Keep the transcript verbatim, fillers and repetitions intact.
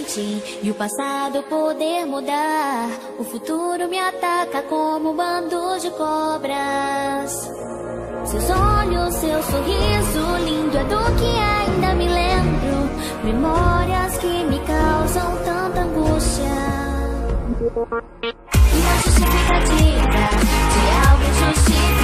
presente e o passado poder mudar. O futuro me ataca como um bando de cobras. Seus olhos, seu sorriso lindo é do que ainda me lembro. Memórias que me causam tanta angústia. Uma justificativa de algo injustificado.